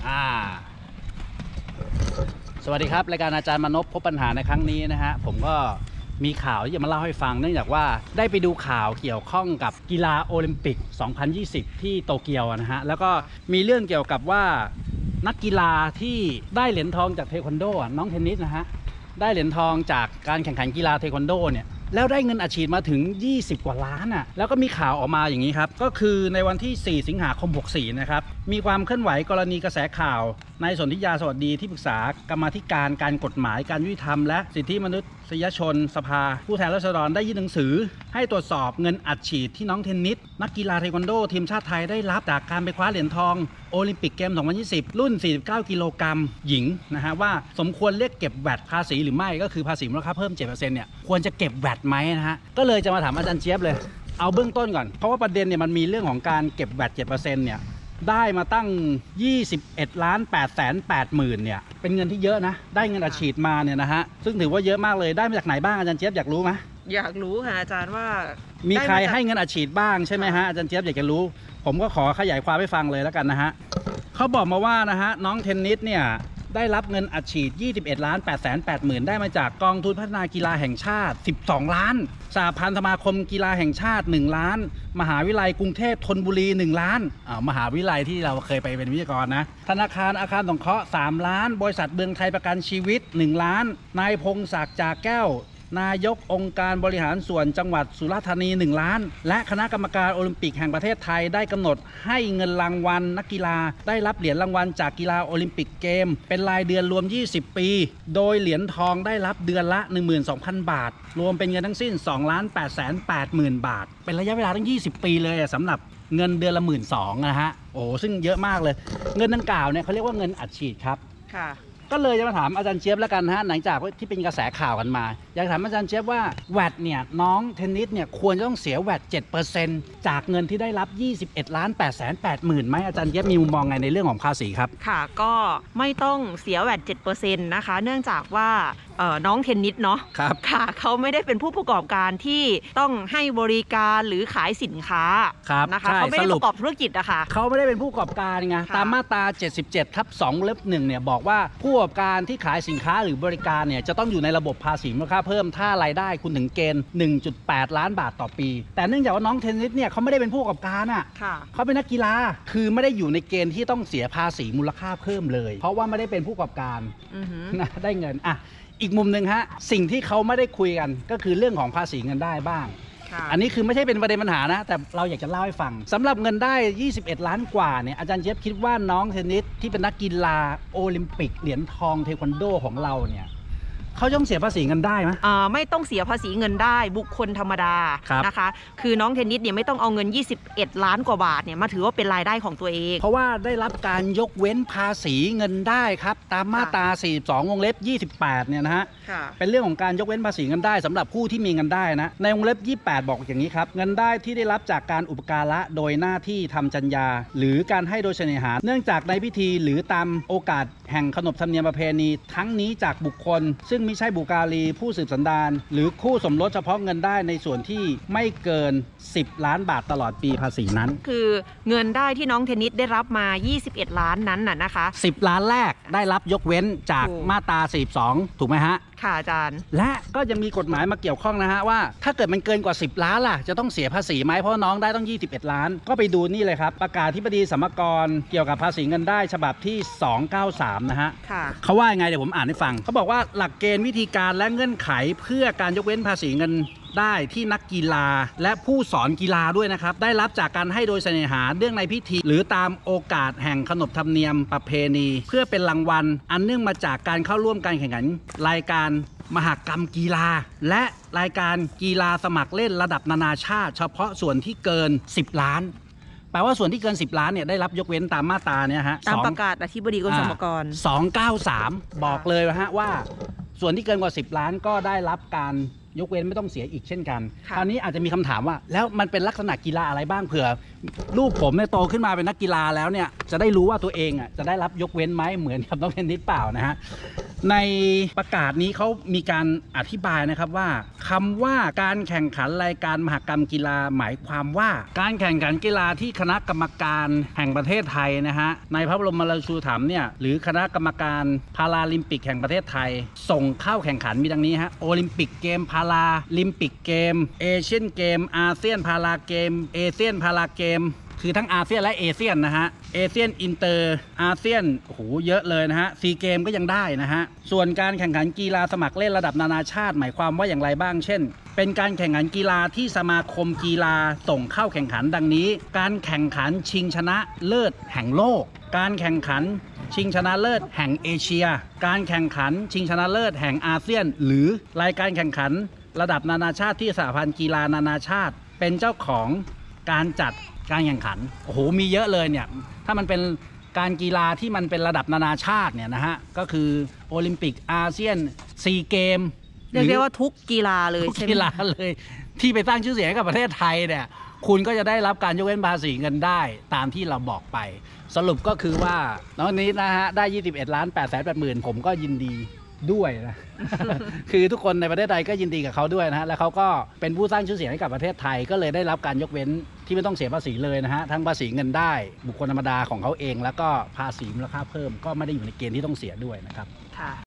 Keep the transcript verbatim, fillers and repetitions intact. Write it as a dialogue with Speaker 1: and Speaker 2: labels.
Speaker 1: อ่าสวัสดีครับรายการอาจารย์มนพพบปัญหาในครั้งนี้นะฮะผมก็มีข่าวที่จะมาเล่าให้ฟังเนื่องจากว่าได้ไปดูข่าวเกี่ยวข้องกับกีฬาโอลิมปิกสองพันยี่สิบที่โตเกียวนะฮะแล้วก็มีเรื่องเกี่ยวกับว่านักกีฬาที่ได้เหรียญทองจากเทควันโดน้องเทนนิสนะฮะได้เหรียญทองจากการแข่งขันกีฬาเทควันโดเนี่ยแล้วได้เงินอัดฉีดมาถึงยี่สิบกว่าล้านอ่ะแล้วก็มีข่าวออกมาอย่างนี้ครับก็คือในวันที่สี่สิงหาคมหกสี่นะครับมีความเคลื่อนไหวกรณีกระแสข่าวนายสนธิยาสวัสดีที่ปรึกษากรรมาธิการการกฎหมายการยุติธรรมและสิทธิมนุษยชนสภาผู้แทนราษฎรได้ยื่นหนังสือให้ตรวจสอบเงินอัดฉีดที่น้องเทนนิสนักกีฬาเทควันโดทีมชาติไทยได้รับจากการไปคว้าเหรียญทองโอลิมปิกเกมสองพันยี่สิบรุ่นสี่สิบเก้ากิโลกรัมหญิงนะฮะว่าสมควรเรียกเก็บแวตภาษีหรือไม่ก็คือภาษีมูลค่าเพิ่ม เจ็ดเปอร์เซ็นต์ เนี่ยควรจะเก็บแวตไหมนะฮะก็เลยจะมาถามอาจารย์เจี๊ยบเลยเอาเบื้องต้นก่อนเพราะว่าประเด็นเนี่ยมันมีเรื่องของการเก็บแวต เจ็ดเปอร์เซ็นต์ เนี่ยได้มาตั้งยี่สิบเอ็ดล้านแปดแสนแปดหมื่นเนี่ยเป็นเงินที่เยอะนะได้เงินอัดฉีดมาเนี่ยนะฮะซึ่งถือว่าเยอะมากเลยได้มาจากไหนบ้างอาจารย์เจี๊ยบอยากรู้ไหม
Speaker 2: อยากรู้ค่ะอาจารย์ว่า
Speaker 1: มีใครให้เงินอัดฉีดบ้างใช่ไหมฮะอาจารย์เจี๊ยบอยากจะรู้ผมก็ขอขยายความให้ฟังเลยแล้วกันนะฮะเขาบอกมาว่านะฮะน้องเทนนิสเนี่ยได้รับเงินอัดฉีดยี่สิบเอ็ดล้านแปดแสนแปดหมื่นได้มาจากกองทุนพัฒนากีฬาแห่งชาติสิบสองล้านสหพันธ์สมาคมกีฬาแห่งชาติหนึ่งล้านมหาวิทยาลัยกรุงเทพธนบุรีหนึ่งล้านอ่ามหาวิทยาลัยที่เราเคยไปเป็นวิทยากรนะธนาคารอาคารสงเคราะห์สามล้านบริษัทเมืองไทยประกันชีวิตหนึ่งล้านนายพงศักดิ์จากแก้วนายกองค์การบริหารส่วนจังหวัดสุราษฎร์ธานีหนึ่งล้านและคณะกรรมการโอลิมปิกแห่งประเทศไทยได้กำหนดให้เงินรางวัลนักกีฬาได้รับเหรียญรางวัลจากกีฬาโอลิมปิกเกมเป็นรายเดือนรวมยี่สิบปีโดยเหรียญทองได้รับเดือนละ หนึ่งหมื่นสองพัน บาทรวมเป็นเงินทั้งสิ้น สองล้านแปดแสนแปดหมื่น บาทเป็นระยะเวลาตั้งยี่สิบปีเลยสำหรับเงินเดือนละ หนึ่งหมื่นสองพัน นะฮะโอ้ซึ่งเยอะมากเลยเงินดังกล่าวเนี่ยเขาเรียกว่าเงินอัดฉีดครับค่ะก็เลยจะมาถามอาจารย์เจี๊ยบแล้วกันฮะหลังจากที่เป็นกระแสข่าวกันมาอยากถามอาจารย์เจี๊ยบว่าแวตเนี่ยน้องเทนนิสเนี่ยควรจะต้องเสียแวต เจ็ดเปอร์เซ็นต์ จากเงินที่ได้รับยี่สิบเอ็ดล้านแปดแสนแปดหมื่นไหมอาจารย์เจี๊ยบมีมุมมองไงในเรื่องของภาษีครับ
Speaker 2: ค่ะก็ไม่ต้องเสียแวต เจ็ดเปอร์เซ็นต์ นะคะเนื่องจากว่าน้องเทนนิสเนาะ
Speaker 1: ครับ
Speaker 2: ค่ะเขาไม่ได้เป็นผู้ประกอบการที่ต้องให้บริการหรือขายสินค้านะคะเขาไม่ได้ประกอบธุรกิจอะค่ะ
Speaker 1: เขาไม่ได้เป็นผู้ประกอบการไงตามมาตราเจ็ดสิบเจ็ดทับสองเล็บหนึ่งเนี่ยบอกว่าผู้ประกอบการที่ขายสินค้าหรือบริการเนี่ยจะต้องอยู่ในระบบภาษีมูลค่าเพิ่มถ้ารายได้คุณถึงเกณฑ์ หนึ่งจุดแปด ล้านบาทต่อปีแต่เนื่องจากว่าน้องเทนนิสเนี่ยเขาไม่ได้เป็นผู้ประกอบการอ่ะเขาเป็นนักกีฬาคือไม่ได้อยู่ในเกณฑ์ที่ต้องเสียภาษีมูลค่าเพิ่มเลยเพราะว่าไม่ได้เป็นผู้ประกอบการนะได้เงินอ่ะอีกมุมหนึ่งฮะสิ่งที่เขาไม่ได้คุยกันก็คือเรื่องของภาษีเงินได้บ้างอันนี้คือไม่ใช่เป็นประเด็นปัญหานะแต่เราอยากจะเล่าให้ฟังสำหรับเงินได้ยี่สิบเอ็ดล้านกว่าเนี่ยอาจารย์เจี๊ยบคิดว่าน้องเทนนิสที่เป็นนักกีฬาโอลิมปิกเหรียญทองเทควันโดของเราเนี่ยเขาต้องเสียภาษีเงินได้ไหม
Speaker 2: อ่าไม่ต้องเสียภาษีเงินได้บุคคลธรรมดานะคะคือน้องเทนนิสเนี่ยไม่ต้องเอาเงินยี่สิบเอ็ดล้านกว่าบาทเนี่ยมาถือว่าเป็นรายได้ของตัวเอง
Speaker 1: เพราะว่าได้รับการยกเว้นภาษีเงินได้ครับตามมาตราสี่สิบสองวงเล็บยี่สิบแปดเนี่ยนะฮะเป็นเรื่องของการยกเว้นภาษีเงินได้สำหรับผู้ที่มีเงินได้นะในวงเล็บยี่สิบแปดบอกอย่างนี้ครับเงินได้ที่ได้รับจากการอุปการะโดยหน้าที่ทำจรรยาหรือการให้โดยเสน่หาเนื่องจากในพิธีหรือตามโอกาสแห่งขนบธรรมเนียมประเพณีทั้งนี้จากบุคคลซึ่งไม่ใช่บุการีผู้สืบสันดานหรือคู่สมรสเฉพาะเงินได้ในส่วนที่ไม่เกินสิบล้านบาทตลอดปีภาษีนั้น
Speaker 2: คือเงินได้ที่น้องเทนนิสได้รับมายี่สิบเอ็ดล้านนั้นน่ะนะคะ
Speaker 1: สิบล้านแรกได้รับยกเว้นจากมาตราสี่สิบสองถูกไหมฮะ
Speaker 2: ค่ะอาจารย์
Speaker 1: และก็ยังมีกฎหมายมาเกี่ยวข้องนะฮะว่าถ้าเกิดมันเกินกว่าสิบล้านล่ะจะต้องเสียภาษีไหมเพราะน้องได้ต้องยี่สิบเอ็ดล้านก็ไปดูนี่เลยครับประกาศธิบดีสรรพากรเกี่ยวกับภาษีเงินได้ฉบับที่สองร้อยเก้าสิบสามนะฮะเขาว่ายังไงเดี๋ยวผมอ่านให้ฟังเขาบอกว่าหลักเกณฑ์วิธีการและเงื่อนไขเพื่อการยกเว้นภาษีเงินได้ที่นักกีฬาและผู้สอนกีฬาด้วยนะครับได้รับจากการให้โดยเสน่หาเรื่องในพิธีหรือตามโอกาสแห่งขนบธรรมเนียมประเพณีเพื่อเป็นรางวัลอันเนื่องมาจากการเข้าร่วมการแข่งขันรายการมหกรรมกีฬาและรายการกีฬาสมัครเล่นระดับนานาชาติเฉพาะส่วนที่เกินสิบล้านแปลว่าส่วนที่เกินสิบล้านเนี่ยได้รับยกเว้นตามมาตราเนี่ยฮะ
Speaker 2: ตามประกาศอธิบดีกรมสรรพากร
Speaker 1: สองร้อยเก้าสิบสามบอกเลยนะฮะว่าส่วนที่เกินกว่าสิบล้านก็ได้รับการยกเว้นไม่ต้องเสียอีกเช่นกันคราวนี้อาจจะมีคำถามว่าแล้วมันเป็นลักษณะกีฬาอะไรบ้างเผื่อลูกผมเนี่ยโตขึ้นมาเป็นนักกีฬาแล้วเนี่ยจะได้รู้ว่าตัวเองอ่ะจะได้รับยกเว้นไหมเหมือนกับน้องเทนนิสเปล่านะฮะในประกาศนี้เขามีการอธิบายนะครับว่าคำว่าการแข่งขันรายการมหกรรมกีฬาหมายความว่าการแข่งขันกีฬาที่คณะกรรมการแห่งประเทศไทยนะฮะในพระบรมราชูปถัมภ์เนี่ยหรือคณะกรรมการพาราลิมปิกแห่งประเทศไทยส่งเข้าแข่งขันมีดังนี้ฮะโอลิมปิกเกมพาราลิมปิกเกมเอเชียนเกมอาเซียนพาราเกมเอเชียนพาราเกมคือทั้งอาเซียนและเอเชียนนะฮะเอเชียนอินเตอร์อาเซียนโอ้โหเยอะเลยนะฮะซีเกมก็ยังได้นะฮะส่วนการแข่งขันกีฬาสมัครเล่นระดับนานาชาติหมายความว่าอย่างไรบ้างเช่นเป็นการแข่งขันกีฬาที่สมาคมกีฬาส่งเข้าแข่งขันดังนี้การแข่งขันชิงชนะเลิศแห่งโลกการแข่งขันชิงชนะเลิศแห่งเอเชียการแข่งขันชิงชนะเลิศแห่งอาเซียนหรือรายการแข่งขันระดับนานาชาติที่สหพันธ์กีฬานานาชาติเป็นเจ้าของการจัดการแข่งขันโอ้โหมีเยอะเลยเนี่ยถ้ามันเป็นการกีฬาที่มันเป็นระดับนานาชาติเนี่ยนะฮะก็คือโอลิมปิกอาเซียนซีเกม
Speaker 2: เรียกได้ว่าทุกกีฬาเลยใช่ไหม
Speaker 1: กีฬาเลยที่ไปสร้างชื่อเสียงให้กับประเทศไทยเนี่ยคุณก็จะได้รับการยกเว้นภาษีเงินได้ตามที่เราบอกไปสรุปก็คือว่าน้องนี้นะฮะได้ยี่สิบเอ็ดล้านแปดแสนแปดหมื่นผมก็ยินดีด้วยนะ คือทุกคนในประเทศไทยก็ยินดีกับเขาด้วยนะฮะแล้วเขาก็เป็นผู้สร้างชื่อเสียงให้กับประเทศไทยก็เลยได้รับการยกเว้นที่ไม่ต้องเสียภาษีเลยนะฮะทั้งภาษีเงินได้บุคคลธรรมดาของเขาเองแล้วก็ภาษีมูลค่าเพิ่มก็ไม่ได้อยู่ในเกณฑ์ที่ต้องเสียด้วยนะครับ